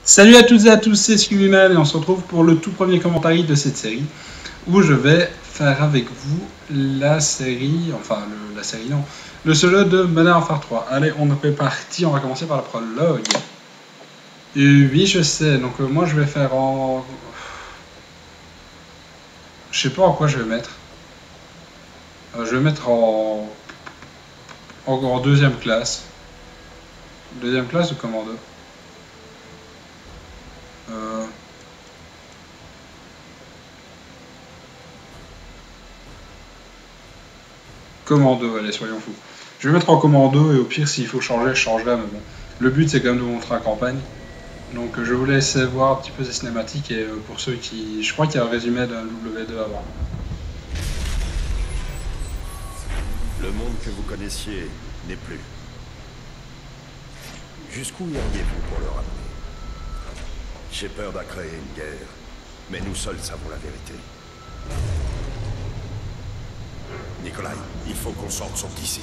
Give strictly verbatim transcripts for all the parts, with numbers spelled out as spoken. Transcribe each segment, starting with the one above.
Salut à toutes et à tous, c'est Scooby-Man et on se retrouve pour le tout premier commentaire de cette série où je vais faire avec vous la série, enfin le, la série non, le solo de Modern Warfare trois. Allez, on est parti, on va commencer par le prologue. Et oui, je sais, donc euh, moi je vais faire en... Je sais pas en quoi je vais mettre. Euh, je vais mettre en... en... en deuxième classe. Deuxième classe ou commando? Euh... Commando, allez, soyons fous. Je vais mettre en commando et au pire, s'il faut changer, je changerai, mais bon. Le but, c'est quand même de vous montrer la campagne. Donc, je vous laisse voir un petit peu ces cinématiques et euh, pour ceux qui... Je crois qu'il y a un résumé d'un W deux avant. Le monde que vous connaissiez n'est plus. Jusqu'où iriez-vous pour le ramener? Shepard a créé une guerre, mais nous seuls savons la vérité. Nikolai, il faut qu'on sorte son d'ici.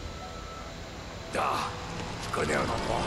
Ah, je connais un endroit.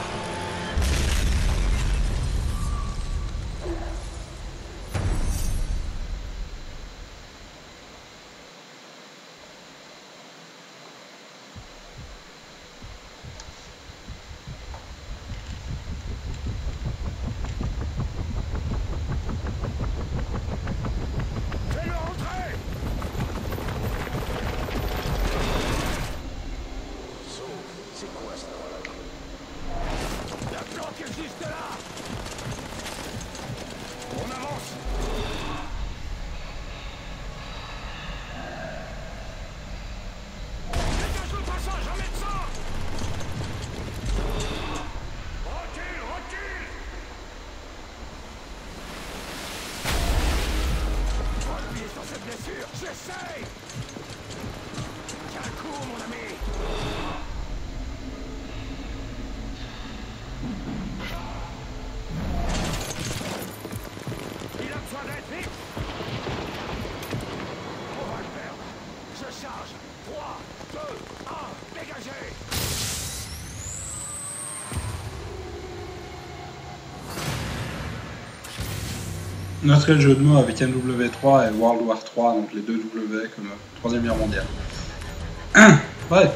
J'essaye! Tiens un coup, mon ami! Il a besoin d'aide, vite! On va le perdre! Je charge! trois, deux, un, dégagez! Notre jeu de mots avec M W trois et World War trois, donc les deux W comme Troisième Guerre mondiale. Bref.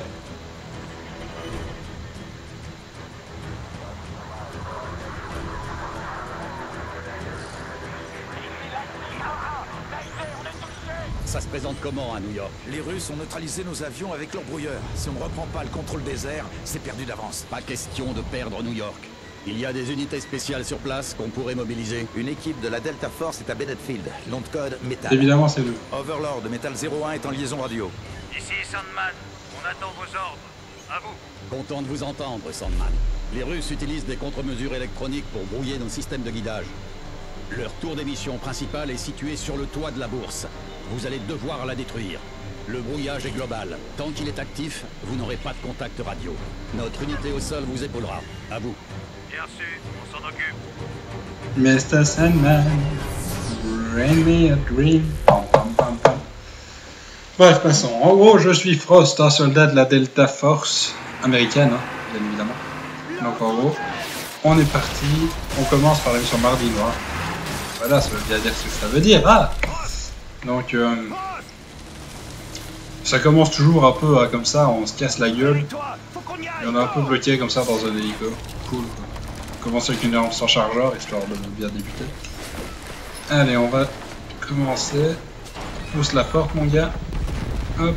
Ça se présente comment à New York? Les Russes ont neutralisé nos avions avec leur brouilleur. Si on ne reprend pas le contrôle des airs, c'est perdu d'avance. Pas question de perdre New York. Il y a des unités spéciales sur place qu'on pourrait mobiliser. Une équipe de la Delta Force est à Bennett Field. Nom de code Metal. Évidemment, c'est nous. Overlord, Metal zéro un est en liaison radio. Ici Sandman, on attend vos ordres. À vous. Content de vous entendre, Sandman. Les Russes utilisent des contre-mesures électroniques pour brouiller nos systèmes de guidage. Leur tour d'émission principale est situé sur le toit de la bourse. Vous allez devoir la détruire. Le brouillage est global. Tant qu'il est actif, vous n'aurez pas de contact radio. Notre unité au sol vous épaulera. À vous. Bien reçu, on s'en occupe. mister Sandman, bring me a dream. Pam, pam, pam, pam. Bref, passons. En gros, je suis Frost, un soldat de la Delta Force américaine, hein, bien évidemment. Donc en gros, on est parti. On commence par la mission Mardi Noir. Voilà, ça veut bien dire ce que ça veut dire. Ah Donc, euh, ça commence toujours un peu à, comme ça, on se casse la gueule. Et on est un peu bloqué comme ça dans un hélico. Cool. On commence avec une arme sans chargeur, histoire de bien débuter. Allez, on va commencer. Pousse la porte, mon gars. Hop.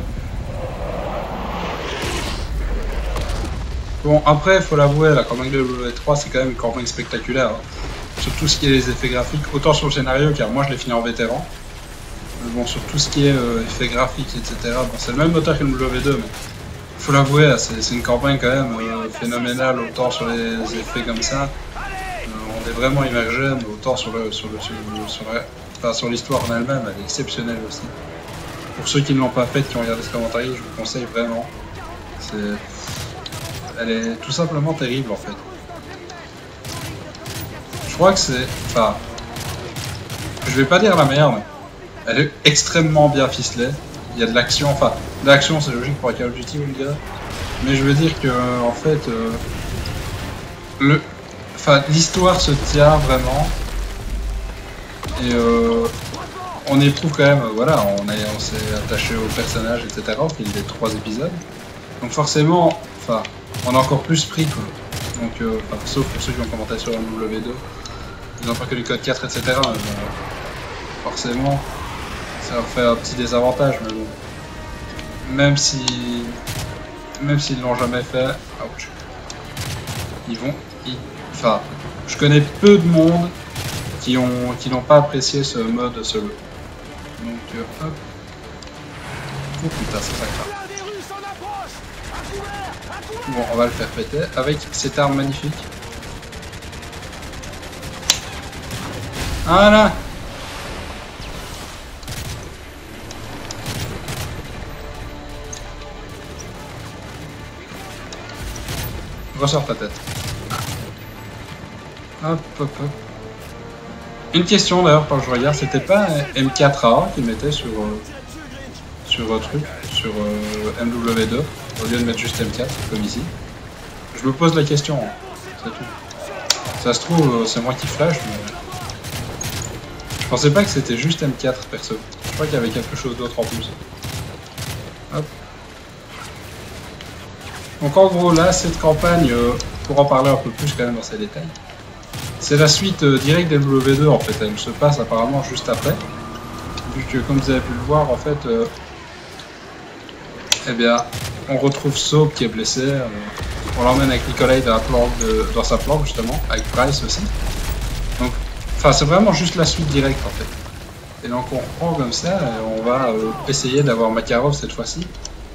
Bon, après, il faut l'avouer, la campagne de W trois, c'est quand même une campagne spectaculaire. Hein. Sur tout ce qui est les effets graphiques, autant sur le scénario, car moi je l'ai fini en vétéran. Mais bon, sur tout ce qui est euh, effets graphiques, et cetera. Bon, c'est le même moteur que le W deux, mais faut l'avouer, c'est une campagne quand même euh, phénoménale, autant sur les effets comme ça. Euh, on est vraiment immergé, mais autant sur le sur le sur, le, sur, la, enfin, sur l'histoire en elle-même, elle est exceptionnelle aussi. Pour ceux qui ne l'ont pas faite, qui ont regardé ce commentaire, je vous conseille vraiment. C'est, elle est tout simplement terrible en fait. Je crois que c'est, enfin, je vais pas dire la meilleure, mais elle est extrêmement bien ficelée. Il y a de l'action, enfin, de l'action c'est logique pour un Call of Duty ou le gars, mais je veux dire que, en fait, euh, le, Enfin, l'histoire se tient vraiment. Et euh, on éprouve quand même, voilà, on est, on s'est attaché au personnage, et cetera au fil des trois épisodes. Donc forcément, enfin, on a encore plus pris quoi. Donc, euh, enfin, sauf pour ceux qui ont commenté sur M W deux, ils n'ont pas que les codes quatre, et cetera. Mais, euh, forcément, ça leur fait un petit désavantage, mais bon. Même si, même s'ils l'ont jamais fait, ouch, ils vont, ils, enfin, je connais peu de monde qui ont, qui n'ont pas apprécié ce mode solo. Donc, euh, hop. Oh putain, c'est ça grave. Bon, on va le faire péter avec cette arme magnifique. Voilà. Ressort ta tête. Hop, hop, hop. Une question d'ailleurs quand je regarde, c'était pas M quatre A qui mettait sur euh, sur euh, truc, sur euh, M W deux, au lieu de mettre juste M quatre comme ici. Je me pose la question, hein. C'est tout. Ça se trouve, euh, c'est moi qui flash, mais je pensais pas que c'était juste M quatre perso. Je crois qu'il y avait quelque chose d'autre en plus. Hop. Donc en gros là, cette campagne, euh, pour en parler un peu plus quand même dans ses détails, c'est la suite euh, directe d'M W deux en fait, elle se passe apparemment juste après. Vu que comme vous avez pu le voir en fait, euh, eh bien, on retrouve Soap qui est blessé, euh, on l'emmène avec Nikolai dans, la planque de, dans sa planque justement, avec Price aussi. Donc, enfin c'est vraiment juste la suite directe en fait. Et donc on reprend comme ça, et on va euh, essayer d'avoir Makarov cette fois-ci.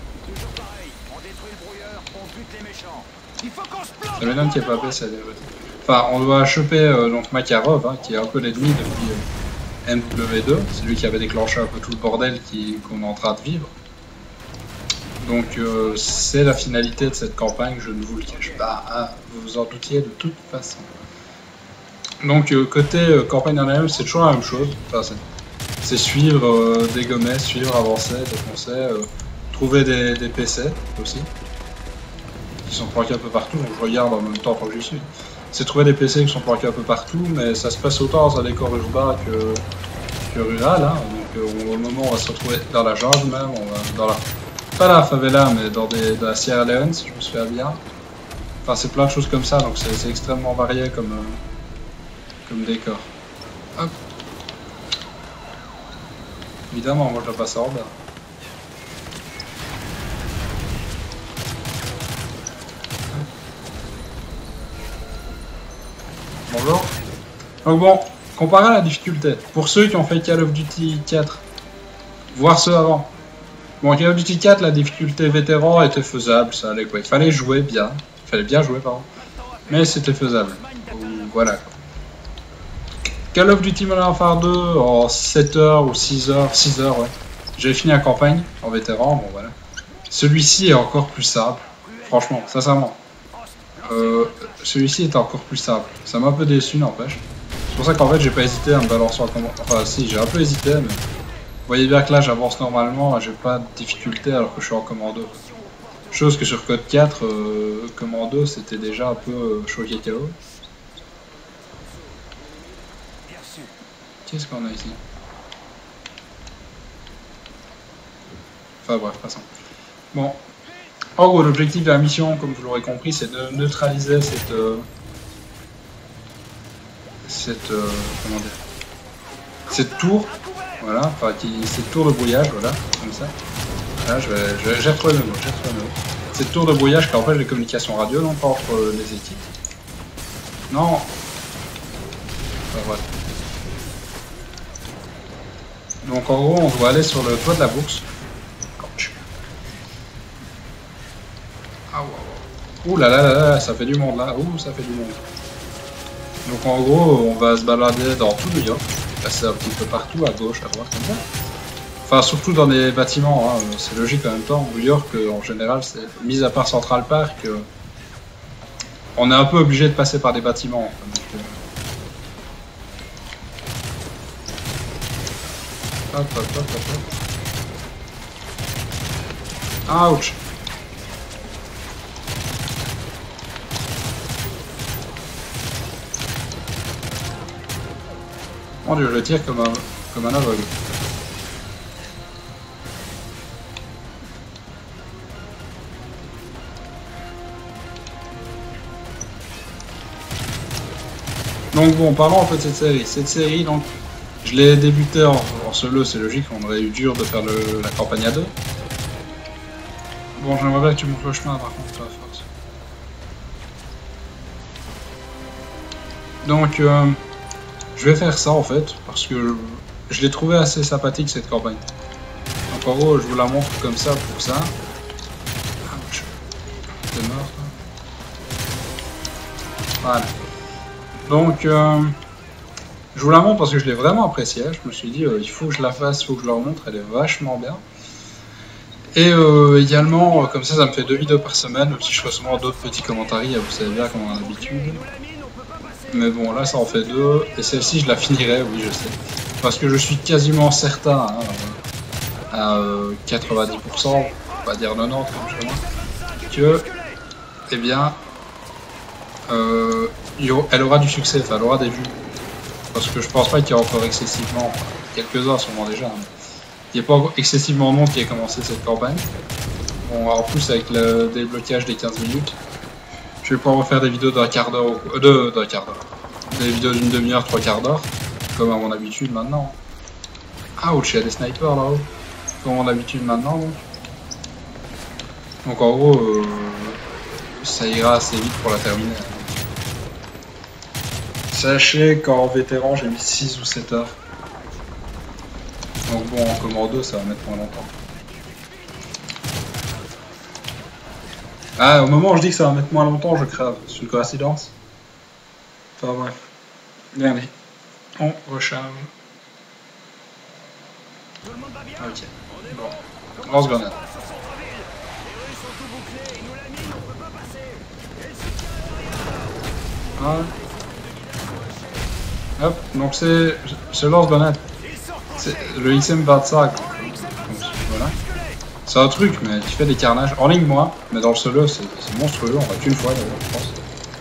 Ça m'étonne qu'il n'y ait pas baissé. Enfin, on doit choper euh, donc Makarov, hein, qui est un peu l'ennemi depuis euh, M W deux. C'est lui qui avait déclenché un peu tout le bordel qu'on est en train de vivre. Donc euh, c'est la finalité de cette campagne, je ne vous le cache pas, hein, vous vous en doutiez de toute façon. Donc euh, côté euh, campagne en elle-même, c'est toujours la même chose. Enfin, c'est suivre, euh, dégommer, suivre, avancer, défoncer, euh, trouver des, des P C aussi. Qui sont planqués un peu partout, donc je regarde en même temps quand j'y suis. C'est trouver des P C qui sont planqués un peu partout, mais ça se passe autant dans un décor urbain que, que rural. Hein. Donc euh, au moment où on va se retrouver dans la jungle même, on va dans la... pas la favela, mais dans, des, dans la Sierra Leone, si je me souviens bien. Enfin c'est plein de choses comme ça, donc c'est extrêmement varié comme, euh, comme décor. Hop. Évidemment, moi je dois passer en bas. Bonjour. Donc bon, comparé à la difficulté, pour ceux qui ont fait Call of Duty quatre, voire ceux avant. Bon, Call of Duty quatre, la difficulté vétéran était faisable, ça allait quoi. Il fallait jouer bien, il fallait bien jouer pardon, mais c'était faisable. Donc, voilà quoi. Call of Duty Modern Warfare deux en sept heures ou six heures, six heures ouais. J'ai fini la campagne en vétéran, bon voilà. Celui-ci est encore plus simple, franchement, sincèrement. Euh, Celui-ci est encore plus simple. Ça m'a un peu déçu, n'empêche. C'est pour ça qu'en fait, j'ai pas hésité à me balancer en commando. Enfin, si, j'ai un peu hésité, mais vous voyez bien que là, j'avance normalement, j'ai pas de difficulté alors que je suis en commando. Chose que sur Code quatre, euh, commando, c'était déjà un peu euh, choqué K O. Qu'est-ce qu'on a ici? Enfin bref, passons. Bon. En gros, l'objectif de la mission, comme vous l'aurez compris, c'est de neutraliser cette... Euh, cette... Euh, comment dire, cette tour. Voilà, enfin, qui, cette tour de brouillage, voilà, comme ça. Là, je vais... je vais j'ai retrouvé le mot, j'ai retrouvé le mot. Cette tour de brouillage qui empêche les communications radio, non pas entre euh, les équipes. Non. Enfin, voilà. Donc en gros, on doit aller sur le toit de la bourse. Ah, wow. Ouh là là là là, ça fait du monde là. Ouh, ça fait du monde. Donc en gros, on va se balader dans tout New York. Passer un petit peu partout, à gauche, à droite, comme ça. Enfin, surtout dans des bâtiments, hein. C'est logique en même temps. New York, en général, c'est mis à part Central Park, euh, on est un peu obligé de passer par des bâtiments. Donc, euh... Hop, hop, hop, hop, hop. Ouch. Mon dieu, je le tire comme un, comme un aveugle. Donc bon, parlons un peu de cette série. Cette série, donc, je l'ai débuté en, en solo, c'est logique, on aurait eu dur de faire le, la campagne à deux. Bon, j'aimerais bien que tu montres le chemin, par contre, à force. Donc, euh, je vais faire ça, en fait, parce que je, je l'ai trouvé assez sympathique, cette campagne. Donc, en gros, je vous la montre comme ça, pour ça. Ouch. T'es mort, toi. Voilà. Donc, euh, je vous la montre parce que je l'ai vraiment appréciée. Je me suis dit, euh, il faut que je la fasse, il faut que je la remontre, elle est vachement bien. Et euh, également, euh, comme ça, ça me fait deux vidéos par semaine, même si je fais souvent d'autres petits commentaires, vous savez bien comme on a l'habitude. Mais bon, là, ça en fait deux. Et celle-ci, je la finirai, oui, je sais. Parce que je suis quasiment certain, hein, à euh, quatre-vingt-dix pour cent, on va dire quatre-vingt-dix comme je pense, que, eh bien, euh, elle aura du succès, enfin, elle aura des vues. Parce que je pense pas qu'il y ait encore excessivement, enfin, quelques-uns sûrement déjà, hein. Il n'y a pas encore excessivement de monde qui ait commencé cette campagne. Bon, en plus avec le déblocage des quinze minutes, je vais pouvoir refaire des vidéos d'un quart d'heure, euh, d'un quart d'heure, des vidéos d'une demi-heure, trois quarts d'heure, comme à mon habitude maintenant. Ouch, il y a des snipers là-haut, comme à mon habitude maintenant. Donc, donc en gros, euh, ça ira assez vite pour la terminer. Sachez qu'en vétéran, j'ai mis six ou sept heures. Donc bon, en commando, ça va mettre moins longtemps. Ah, au moment où je dis que ça va mettre moins longtemps, je crève. C'est une coïncidence. Enfin bref. Allez, on recharge. Ok. Bon. Lance-grenade. Ah. Hop, donc c'est c'est lance-grenade. Le X M vingt-cinq, voilà. C'est un truc, mais qui fait des carnages. En ligne, moi, mais dans le solo, c'est monstrueux. On va qu'une fois, d'ailleurs, je pense.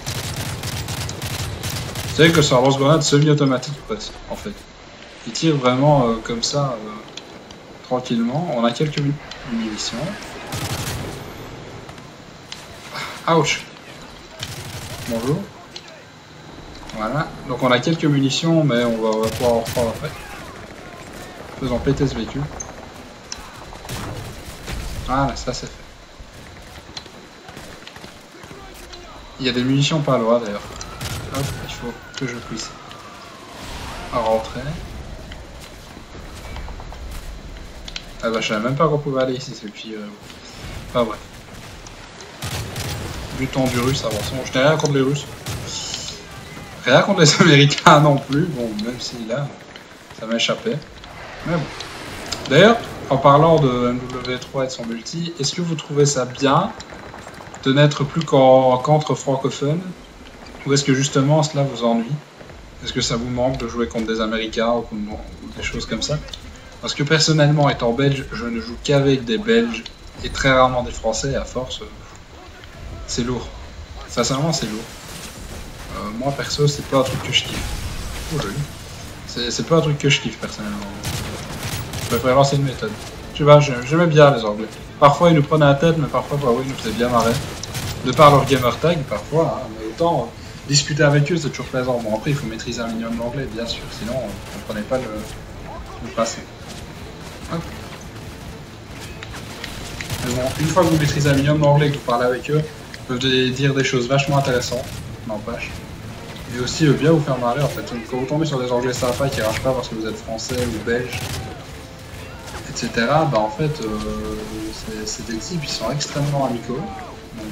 Vous savez que c'est un lance-grenade semi-automatique, presque, en fait. Il tire vraiment euh, comme ça, euh, tranquillement. On a quelques munitions. Ouch. Bonjour. Voilà. Donc on a quelques munitions, mais on va, on va pouvoir en reprendre après. Faisons péter ce véhicule. Voilà, ça c'est fait. Il y a des munitions pas loin d'ailleurs. Hop, il faut que je puisse rentrer. Ah bah je savais même pas qu'on pouvait aller ici, c'est puis... Euh... Enfin bref. Buton du russe, avançons. Je n'ai rien contre les Russes. Rien contre les Américains non plus, bon, même si là, ça m'a échappé. Mais bon. D'ailleurs, en parlant de M W trois et de son multi, est-ce que vous trouvez ça bien de n'être plus qu'entre francophones? Ou est-ce que justement cela vous ennuie? Est-ce que ça vous manque de jouer contre des Américains ou, ou des choses comme ça? Parce que personnellement, étant belge, je ne joue qu'avec des Belges et très rarement des Français, et à force, c'est lourd. Sincèrement, c'est lourd. Euh, moi, perso, c'est pas un truc que je kiffe. Oh, joli. C'est pas un truc que je kiffe, personnellement. Je préfère lancer une méthode. Je sais pas, j'aimais bien les Anglais. Parfois, ils nous prenaient la tête, mais parfois, bah oui, ils nous faisaient bien marrer. De par leur gamer tag, parfois, hein, mais autant euh, discuter avec eux, c'est toujours plaisant. Bon, après, il faut maîtriser un minimum l'anglais, bien sûr, sinon, euh, on ne comprenait pas le, le passé. Hop. Mais bon, une fois que vous maîtrisez un minimum l'anglais et que vous parlez avec eux, ils peuvent dire des choses vachement intéressantes, n'empêche. Et aussi euh, bien vous faire marrer en fait. Quand vous tombez sur des anglais sympas qui ragent pas parce que vous êtes français ou belge, et cetera, bah en fait, euh, c'est des types qui sont extrêmement amicaux. Donc,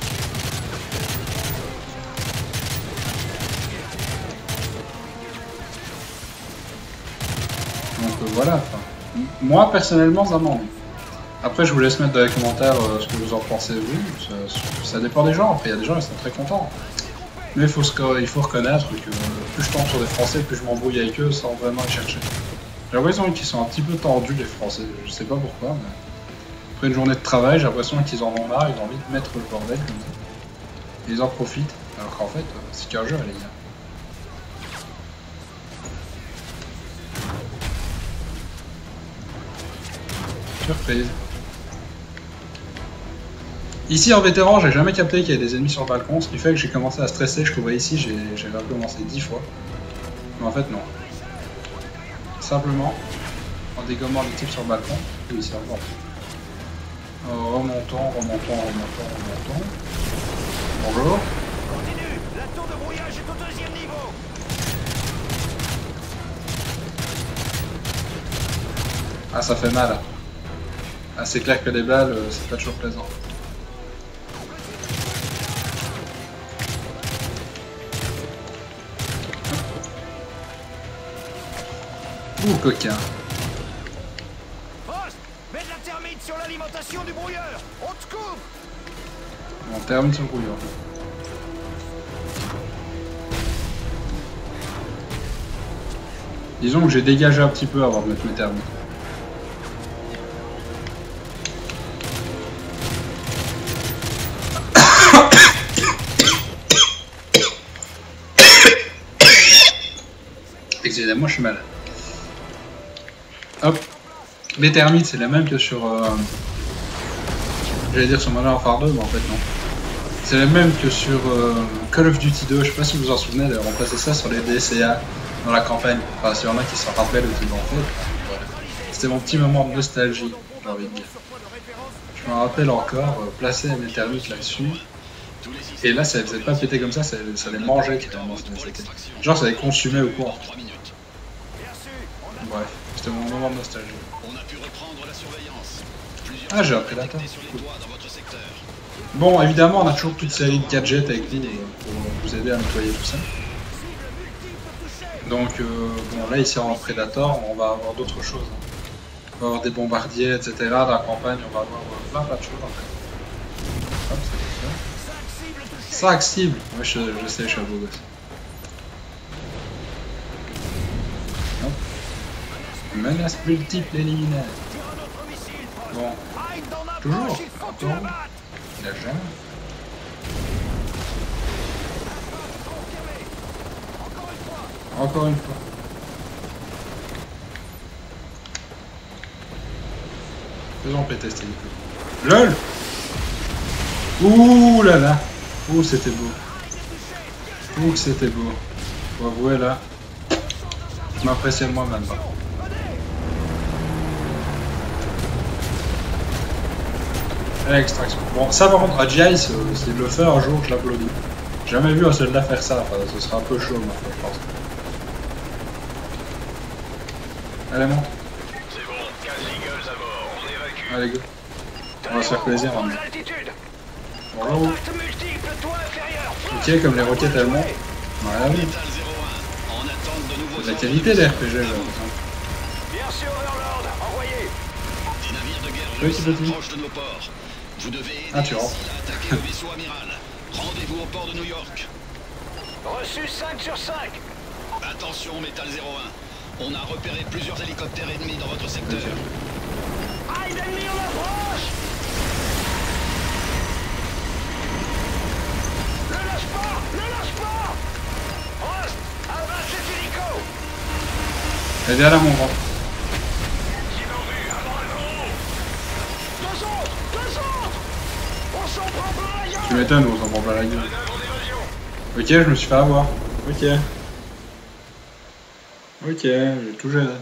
donc euh, voilà, enfin, moi personnellement ça m'ennuie. Après je vous laisse mettre dans les commentaires euh, ce que vous en pensez vous, ça, ça dépend des gens, après il y a des gens qui sont très contents. Mais il faut, il faut reconnaître que plus je tombe sur des Français, plus je m'embrouille avec eux sans vraiment les chercher. J'ai l'impression qu'ils sont un petit peu tordus les Français, je sais pas pourquoi, mais après une journée de travail, j'ai l'impression qu'ils en ont marre, ils ont envie de mettre le bordel comme ça. Et ils en profitent, alors qu'en fait, c'est qu'un jeu, les gars. Surprise. Ici en vétéran, j'ai jamais capté qu'il y avait des ennemis sur le balcon, ce qui fait que j'ai commencé à stresser. Je trouvais ici, j'ai recommencé dix fois. Mais en fait, non. Simplement, en dégommant les types sur le balcon, oui, c'est encore. Euh, remontons, remontons, remontons, remontons. Bonjour. Continue. La tour de brouillage est au deuxième niveau. Ah, ça fait mal. Ah, c'est clair que les balles, euh, c'est pas toujours plaisant. Ouh, coquin. Frost, mets de la thermite sur l'alimentation du brouilleur. On te coupe. On termine sur le brouilleur. Disons que j'ai dégagé un petit peu avant de mettre mes thermites. Excusez-moi, je suis malade. Hop. Les thermites, c'est la même que sur... Euh... J'allais dire sur Modern Warfare deux, mais en fait non. C'est la même que sur euh, Call of Duty deux, je sais pas si vous vous en souvenez, d'avoir remplacé ça sur les D C A dans la campagne. Enfin, s'il y en a qui s'en rappellent ou qui l'ont fait. Voilà. C'était mon petit moment de nostalgie, j'ai envie de dire. Je me rappelle encore euh, placer mes thermites là-dessus. Et là, ça faisait pas péter comme ça, ça, ça les mangeait carrément. Genre, ça les consumait au cours. Bref, c'était mon moment de nostalgie. Ah, j'ai un prédateur. Cool. Bon, évidemment, on a toujours toute série de gadgets avec nous pour vous aider à nettoyer tout ça. Donc, euh, bon, là, ici en Predator, on va avoir d'autres choses. On va avoir des bombardiers, et cetera. Dans la campagne, on va avoir plein, plein de choses en fait. Hop, c'est ça. Sac cible. Ouais, je, je sais, je suis un beau gosse. Hop. Menace multiple éliminaire. Bon. Toujours. Encore. Il a jamais. Encore une fois. Faisons péter cette hélico. LOL. Ouh là là. Ouh c'était beau. Ouh que c'était beau. Faut avouer là. Je m'apprécie moi-même par contre. Extraction. Bon, ça par contre, à G I, s'il le fait un jour, je l'applaudis. J'ai jamais vu un soldat faire ça, enfin, ce sera un peu chaud, ma foi, je pense. Allez, monte. C'est bon, quinze Eagles à bord, on évacue. Allez, go. On va se faire plaisir, hein. Bonjour. Ok, comme les roquettes elles montent. Ouais, oui. C'est de la qualité des R P G, là. Bien sûr, Overlord, envoyé. Des navires de guerre Petit petit. proches de nos ports. Vous devez aider Ah, tu rentres. à attaquer le vaisseau amiral. Rendez-vous au port de New York. Reçu cinq sur cinq. Attention, Metal zéro un. On a repéré plusieurs hélicoptères ennemis dans votre secteur. Aïe d'ennemi en approche. Ne lâche pas, ne lâche pas. Frost, abat cet hélico. Elle est derrière mon grand. Deux autres, deux autres. On s'en prend plein la gueule. Tu m'étonnes, on s'en prend pas la gueule. Ok, je me suis fait avoir. Ok. Ok, j'ai tout géré.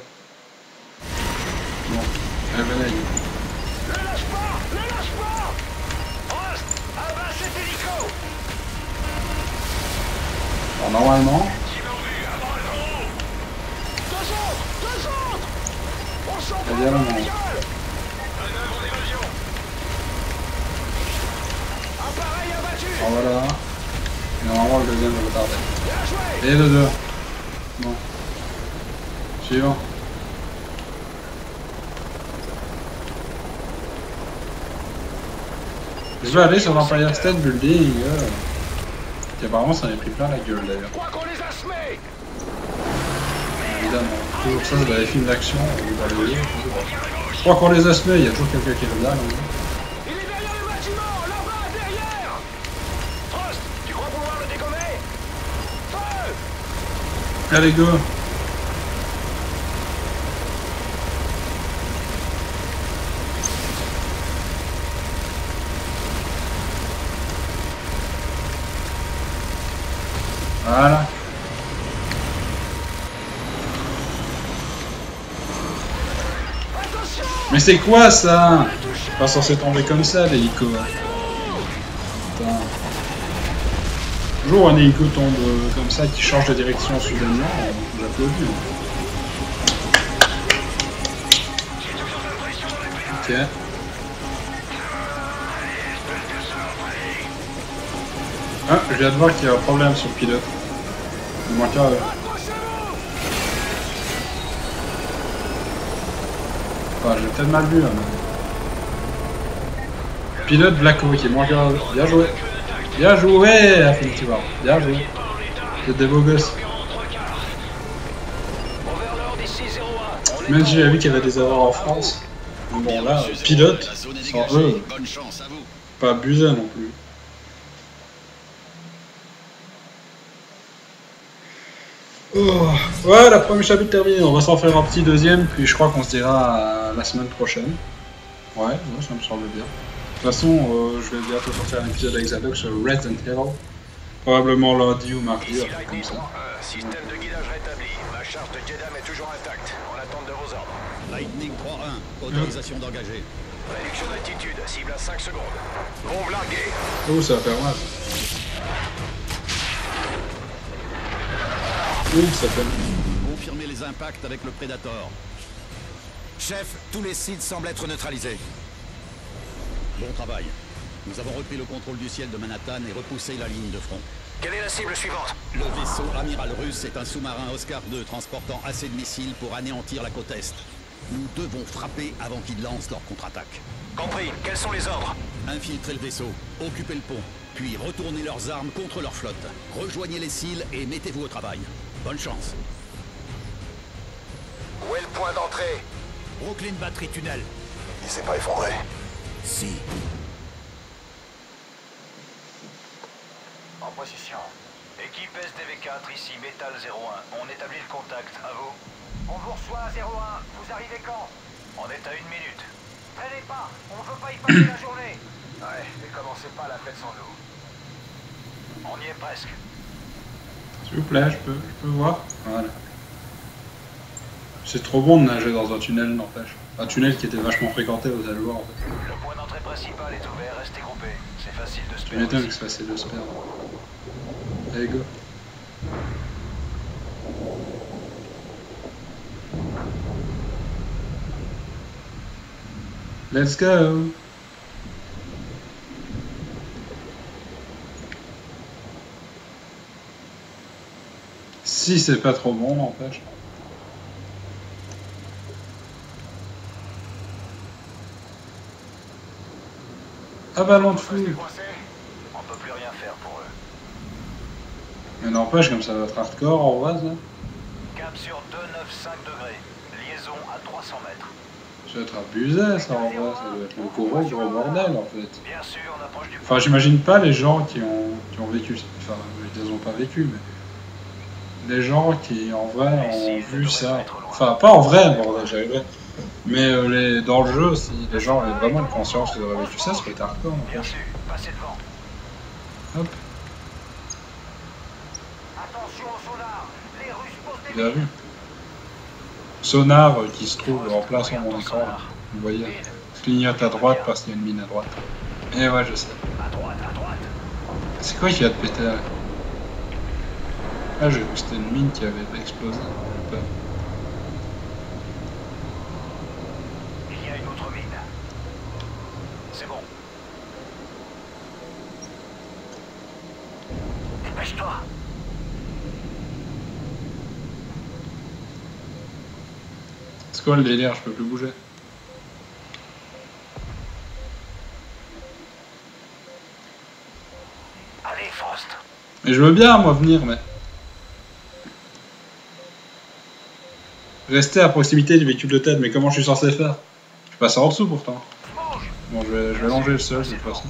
Bon, allez, venez. Ne lâche pas, ne lâche pas. Frost, abat cet hélico. Alors normalement, Deux autres, deux autres. On s'en prend elle est plein là, la mon. gueule. Appareil abattu. Alors voilà. Et normalement, le deuxième est retardé. Bien joué. Et le deux. Bon. Suivant. Je vais aller sur l'Empire State Building. Euh... Qui apparemment, ça en a pris plein la gueule d'ailleurs. Quoi qu'on les a semés. Évidemment. Toujours ça, c'est dans les films d'action. Ou dans les livres. Je crois qu'on les a semés, il y a toujours quelqu'un qui est là. Donc. Il est derrière le bâtiment, là-bas, derrière. Frost, tu crois pouvoir le dégommer? Feu. Allez, go. Voilà. Mais c'est quoi ça? Pas censé tomber comme ça l'hélico. Putain. Le jour où un hélico tombe euh, comme ça, qui change de direction soudainement, euh, j'applaudis. Ok. Ah, je viens de voir qu'il y a un problème sur le pilote. Il manque un... Ah, j'ai peut-être mal vu là. Mais... Pilote Blacko qui est moins grave. Bien joué. Bien joué, Affinity War. Bien joué. C'est des beaux gosses. Même si j'avais vu qu'il y avait des erreurs en France. Mais bon là, pilote, sans eux, pas abusé non plus. Oh. Voilà, premier chapitre terminé. On va s'en faire un petit deuxième, puis je crois qu'on se dira la semaine prochaine. Ouais, ouais, ça me semble bien. De toute façon, euh, je vais bientôt sortir un épisode avec Zadok sur Resident Evil. Probablement lundi ou mardi, un truc comme ça. Système de guidage rétabli. Ma charge de Jedam est toujours intacte. En attente de vos ordres. Lightning trois un, autorisation mmh. d'engager. Réduction d'altitude, cible à cinq secondes. Bombe larguée. Oh, ça va faire mal. Oui, ça fait mal. Confirmez les impacts avec le Predator. Chef, tous les sites semblent être neutralisés. Bon travail. Nous avons repris le contrôle du ciel de Manhattan et repoussé la ligne de front. Quelle est la cible suivante? Le vaisseau amiral russe est un sous-marin Oscar deux transportant assez de missiles pour anéantir la côte Est. Nous devons frapper avant qu'ils lancent leur contre-attaque. Compris. Quels sont les ordres? Infiltrez le vaisseau, occupez le pont, puis retournez leurs armes contre leur flotte. Rejoignez les cils et mettez-vous au travail. Bonne chance. Où est le point d'entrée? Brooklyn Battery Tunnel. Il s'est pas effondré. Si. En position. Équipe S D V quatre, ici Metal zéro un. On établit le contact. À vous. On vous reçoit à zéro un. Vous arrivez quand? On est à une minute. Traînez pas. On veut pas y passer la journée. Ouais, et commencez pas la fête sans nous. On y est presque. S'il vous plaît, je peux, je peux voir. Voilà. C'est trop bon de nager dans un tunnel, n'empêche. Un tunnel qui était vachement fréquenté, vous allez voir en fait. Le point d'entrée principal est ouvert, restez groupés. C'est facile de se Tu perdre. m'étonnes que c'est facile de se perdre. Allez, go. Let's go. Si c'est pas trop bon, n'empêche. Ah bah non de fou. On peut plus rien faire pour eux. Mais n'empêche, comme ça va être hardcore en vase là. Cap sur deux cent quatre-vingt-quinze degrés. Liaison à trois cents mètres. Ça doit être abusé ça en vase, ça doit être le gros gros bordel en fait. Bien sûr, on approche du point. Enfin j'imagine pas les gens qui ont, qui ont vécu, enfin ils les ont pas vécu, mais les gens qui en vrai ont vu ça. Enfin pas en vrai, bordel, j'arriverai. Mais euh, les, dans le jeu, si les gens avaient vraiment une conscience qu'ils auraient vécu ça, ça serait hardcore en Bien fait. sûr, passez devant. Hop, Attention au sonar. Les Russes posent des bien vu. mines. Sonar euh, qui se trouve en place sur mon écran, là. Vous voyez, je clignote à droite parce qu'il y a une mine à droite. Et ouais, je sais. À droite, à droite. C'est quoi qui a de péter là? Ah, j'ai vu que c'était une mine qui avait explosé. J'ai peur. Il y a une autre mine. C'est bon. Dépêche-toi. C'est quoi le délire? Je peux plus bouger. Allez, Frost. Mais je veux bien, moi, venir, mais... Rester à proximité du véhicule de tête, mais comment je suis censé faire? Je passe en dessous, pourtant. Bon, je vais, je vais longer le sol, de toute façon.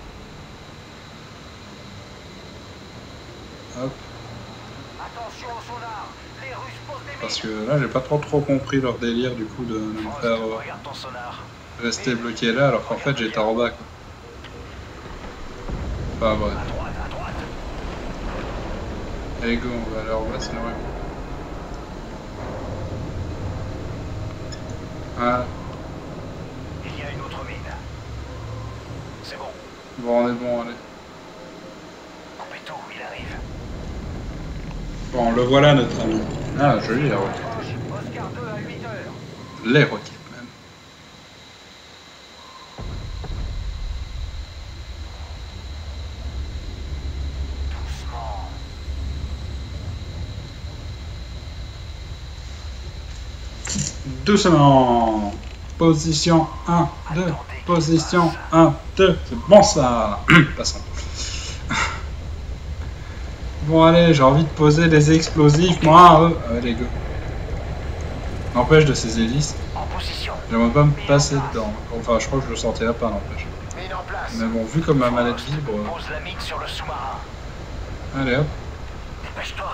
Hop. Attention au sonar. Les Russes posent des mines. Parce que là, j'ai pas trop trop compris leur délire, du coup, de, de me Frost, faire euh, regarde ton sonar. rester bloqué là, alors qu'en fait, j'étais en bas, quoi. Enfin, ouais. À droite, à droite. Allez go, on va aller en bas, c'est normal. Voilà. Il y a une autre mine. C'est bon. Bon, on est bon, allez. Coupez tout, il arrive. Bon, le voilà notre ami. Ah, joli la roquette. Oscar deux à huit heures. Les roquettes même. Doucement. Position un, deux. Position un, deux. C'est bon ça. Passons. Bon allez, j'ai envie de poser des explosifs, moi. Euh, allez go. N'empêche de ces hélices. En position. J'aimerais pas me passer dedans. Enfin, je crois que je le sortirai pas, n'empêche. Mine en place. Mais bon, vu comme ma manette vibre... Pose la mine sur le sous-marin. Allez hop, Dépêche-toi.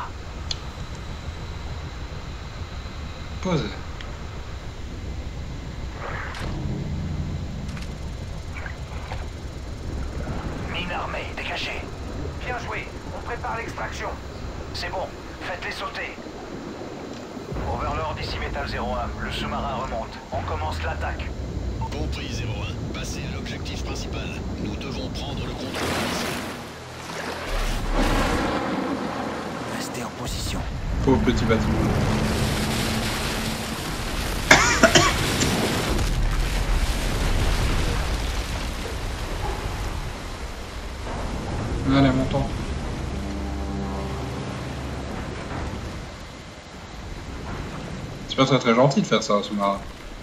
posez. Mine armée, dégagée. Bien joué. On prépare l'extraction. C'est bon. Faites-les sauter. Overlord ici Metal zéro un. Le sous-marin remonte. On commence l'attaque. Compris, zéro un. Passez à l'objectif principal. Nous devons prendre le contrôle. Restez en position. Pauvre petit bâtiment. Allez, montons. C'est pas très très gentil de faire ça, sous-marin.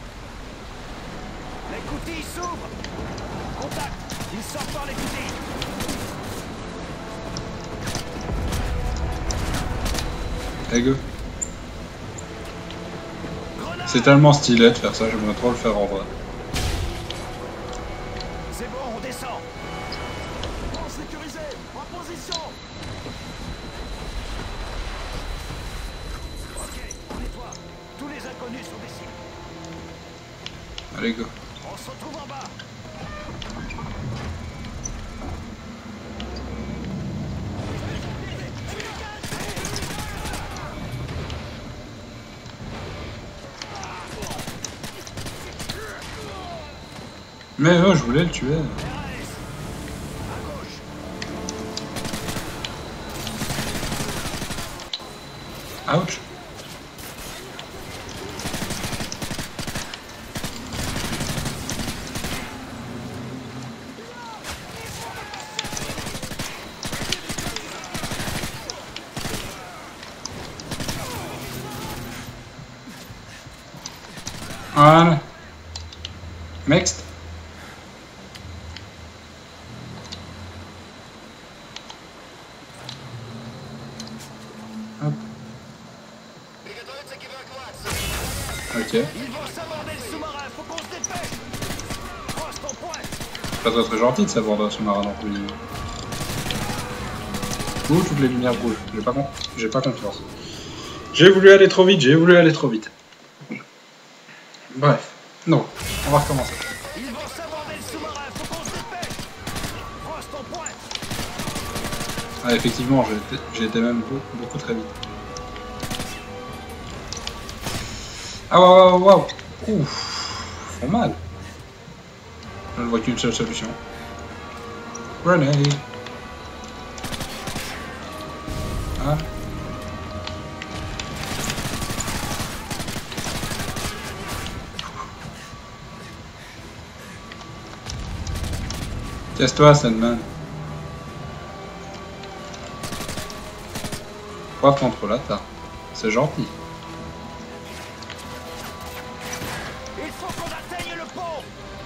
L'écoutille s'ouvre. Contact. Il sort par l'écoutille. Allez go. C'est tellement stylé de faire ça, j'aimerais trop le faire en vrai. C'est bon, on descend. Bon sécurisé. En position. Ok, on nettoie. Tous les inconnus sont des cibles. Allez go. On se retrouve en bas. Mais oh, je voulais le tuer. Ouch. Voilà. Next. Hop. Ok. Ils vont s'aborder le sous-marin. Faut qu'on se dépêche. Crosse ton pointe. Pas très très gentil de savoir d'un sous-marin non plus. Ouh, toutes les lumières rouges. J'ai pas, con... j'ai pas confiance. J'ai voulu aller trop vite, j'ai voulu aller trop vite. Bref. Non, on va recommencer. Ils vont s'aborder le sous-marin. Faut qu'on se dépêche. Crosse ton pointe. Ah, effectivement, j'ai été... j'ai été même beaucoup, beaucoup très vite. Ah, waouh, waouh, waouh. Ouf, ils font mal. Je ne vois qu'une seule solution. Grenade. Ah. Casse-toi, Sandman. Trois contre l'attaque. C'est gentil. Il faut qu'on atteigne le pont.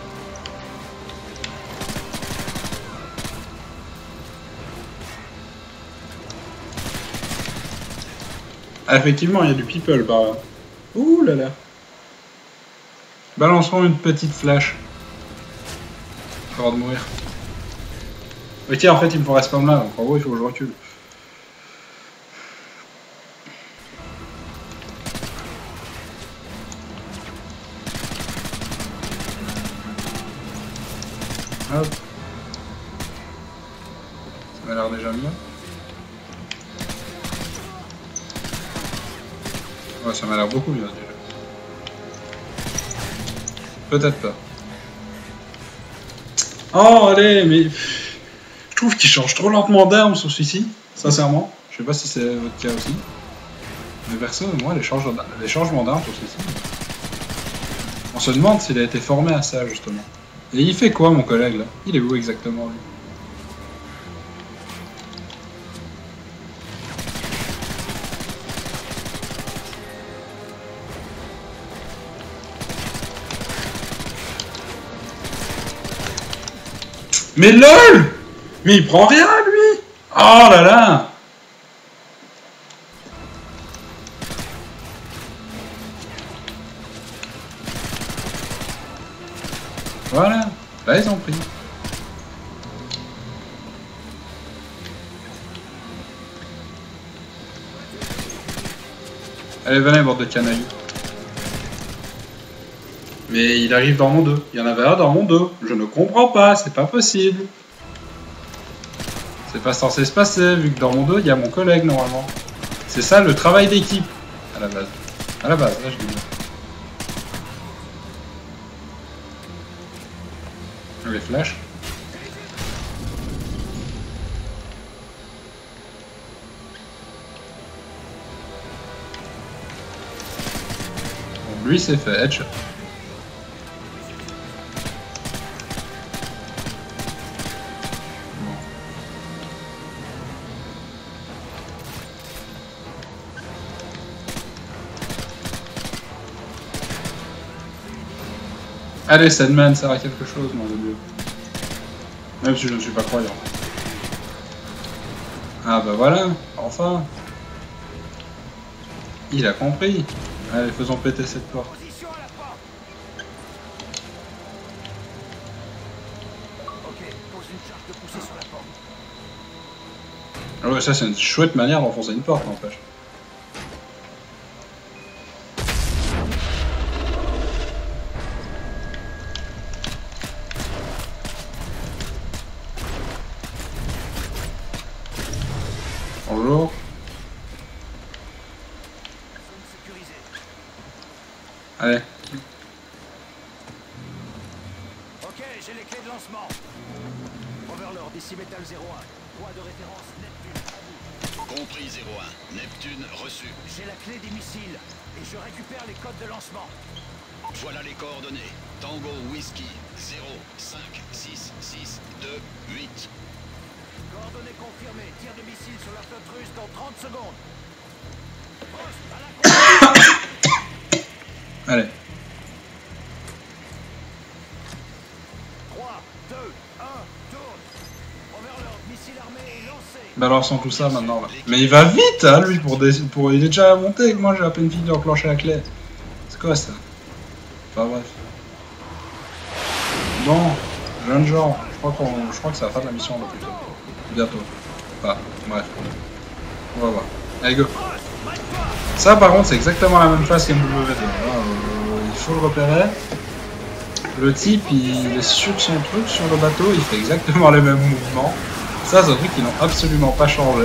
Ah, effectivement, il y a du people par là. Ouh là là. Balançons une petite flash. Avant de mourir. Ok, en fait, il me faut respawn là, donc en gros, il faut que je recule. Hop. Ça m'a l'air déjà mieux. Ouais, ça m'a l'air beaucoup mieux déjà. Peut-être pas. Oh, allez, mais... Je trouve qu'il change trop lentement d'arme sur celui-ci, sincèrement. Je sais pas si c'est votre cas aussi. Mais perso, moi, les, change... les changements d'arme sur celui-ci... On se demande s'il a été formé à ça, justement. Et il fait quoi, mon collègue, là? Il est où exactement, lui? Mais LOL! Mais il prend rien, lui! Oh là là! Voilà, là ils ont pris. Allez, venez, bande de canailles. Mais il arrive dans mon dos. Il y en avait un dans mon dos. Je ne comprends pas, c'est pas possible. C'est pas censé se passer, vu que dans mon dos, il y a mon collègue, normalement. C'est ça, le travail d'équipe, à la base. À la base, là, je dis bien. Les flashs. Bon, lui, c'est fait, headshot. Allez, Sandman sert à quelque chose, mon dieu. Même si je ne suis pas croyant. Ah bah voilà, enfin. Il a compris. Allez, faisons péter cette porte. Ah ouais, ça c'est une chouette manière d'enfoncer une porte, n'empêche. Bonjour. Allez. Ok, j'ai les clés de lancement. Overlord, ici Metal zéro un. Point de référence Neptune. Compris zéro un. Neptune reçu. J'ai la clé des missiles et je récupère les codes de lancement. Voilà les coordonnées. Tango Whiskey zéro cinq six six deux huit. Coordonnées confirmées. Tir de missile sur la flotte russe dans trente secondes. Poste à la Allez. trois, deux, un, tourne. Overlord, missile armé et lancé. Balançons tout ça maintenant là. Mais il va vite, hein, lui, pour, des... pour... il est déjà à monter, que moi j'ai à peine fini d'enclencher la clé. C'est quoi ça? Enfin bref. Bon, jeune genre, je crois, qu'on... je crois que c'est la fin de la mission là plutôt. Bientôt. Enfin, bref. On va voir. Allez, go. Ça par contre c'est exactement la même phase qu'M W deux. Euh, il faut le repérer. Le type il est sur son truc, sur le bateau, il fait exactement les mêmes mouvements. Ça c'est un truc qu'ils n'ont absolument pas changé.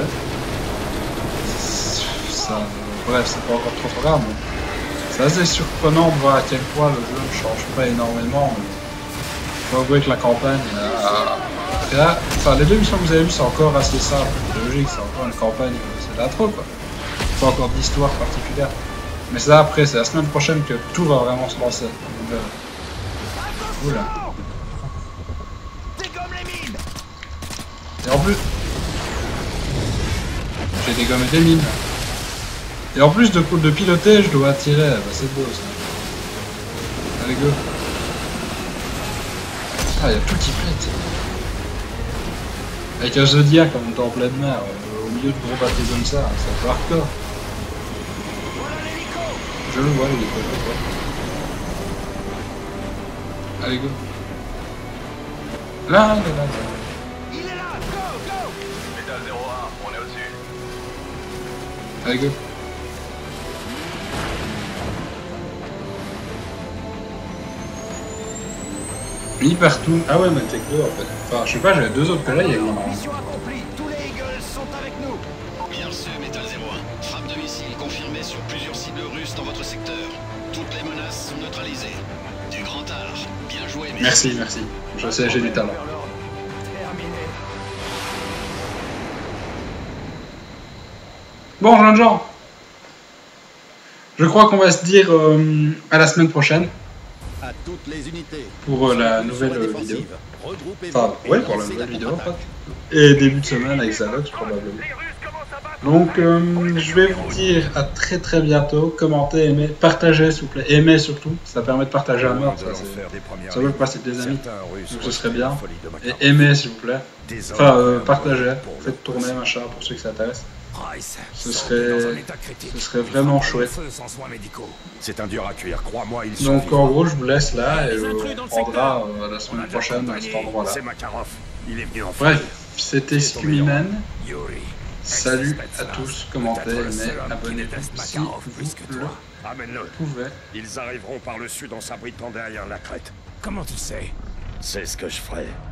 Ça, bref, c'est pas encore trop trop grave, mais c'est assez surprenant de voir à quel point le jeu ne change pas énormément. Il faut avouer que la campagne, euh, là, enfin les deux missions que vous avez vues c'est encore assez simple, logique, c'est encore une campagne, c'est de la trop quoi. Pas encore d'histoire particulière. Mais ça après, c'est la semaine prochaine que tout va vraiment se lancer. Donc, euh... Oula. Et en plus... J'ai dégommé des mines. Et en plus de, de piloter, je dois tirer. Bah, c'est beau ça. Allez go. Ah, il y a tout qui pète. Avec un Zodiac comme on est en pleine mer, euh, au milieu de gros bateaux comme ça, c'est un peu hardcore. Je le vois, l'hélico, je le vois. Allez, go. Là, là, là, là. Il est là, go, go. Metal zéro un, on est au-dessus. Allez, go. Mis partout. Ah ouais, mais t'es que deux en fait. Enfin, je sais pas, j'avais deux autres collègues avec moi. Mission accomplie, tous les Eagles sont avec nous. Bien reçu, Metal zéro un. Frappe de missile confirmée sur sur plusieurs cibles russes dans votre secteur. Toutes les menaces sont neutralisées. Du grand art. Bien joué, messieurs. Merci, merci. Je sais, j'ai du talent. Terminé. Bon, jeunes gens, je crois qu'on va se dire euh, à la semaine prochaine À toutes les unités. pour euh, la nouvelle euh, vidéo. Enfin, ouais, pour la nouvelle vidéo en fait. Et début de semaine avec Zalox probablement. Donc, euh, je vais vous dire à très très bientôt. Commentez, aimez, partagez s'il vous plaît. Aimez surtout, ça permet de partager à mort. Ça, ça veut passer avec des amis. Donc, ce serait bien. Et aimez s'il vous plaît. Enfin, euh, partagez, faites tourner machin pour ceux qui s'intéressent. Ce serait, ce serait vraiment chouette. C'est un dur à cuire, crois-moi, il Donc suffit. en gros, je vous laisse là et euh, on reprendra euh, la semaine prochaine à cet endroit-là. C'est Makarov. Il est venu en Bref, c'était Scumiman. Salut à tous, commentez, aimez, abonnez-vous si vous le Amène-le. pouvez. Ils arriveront par le sud en s'abritant derrière la crête. Comment tu sais? C'est ce que je ferai.